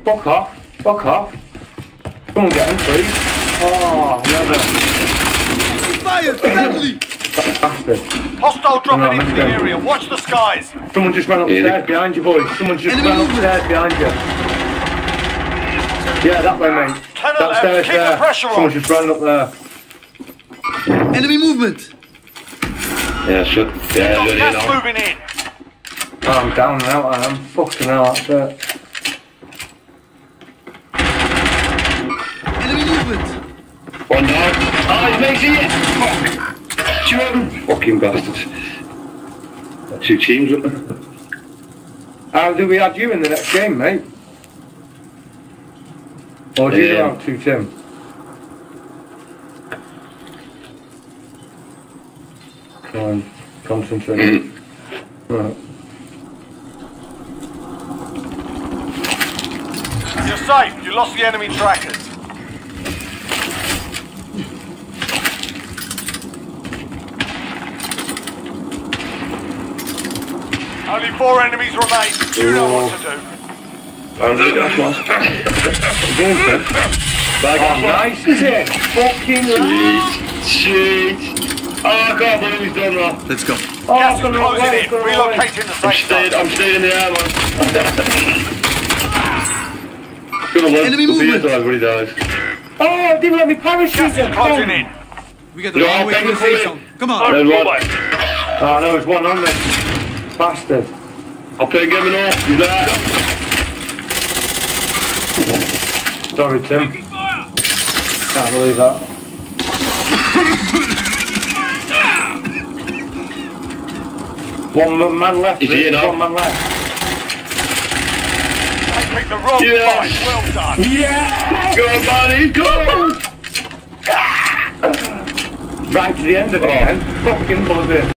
Fuck off. Fuck off. Come on, get him, please. Oh, never. Fire! Friendly! Bastard. Hostile dropping into the area. Watch the skies. Someone just ran upstairs behind you, boys. Someone just ran upstairs behind you. Yeah, that way, mate. That stairs there. Someone just ran up there. Enemy movement! Yeah, shit. Yeah, Gas moving in. Oh, I'm down now, I am. Fucking hell, that's it. Enemy movement! One down. Oh, he makes it! Fuck! Shoot him! Fucking bastards. Two teams up there. How do we add you in the next game, mate? Or do you have two, Tim? Come on, concentrate. Right. You're safe. You lost the enemy trackers. Only 4 enemies remain. You know what to do. I'm the gas mask. Oh, nice, is it? Fucking nice. Sweet. Oh, I can't believe he's done that. Let's go. Oh, Gas it's is gonna closing away, in. it's gonna away. Relocating the safe zone. I'm staying in the air, man. Gonna live. Enemy We'll be here movement. till everybody dies. Oh, didn't let me parachute Gas is it. closing in. We got the long way to the safe zone. Come on. Red one. Oh, no, there's one on me. Bastard. I'll play a game and all. He's there. Sorry, Tim. Can't believe that. One man left. Is he in One man left. I picked the wrong Yes. fight. Well done. Yeah! Go on, buddy. Go on. Right to the end of it, then. Fucking buzzing.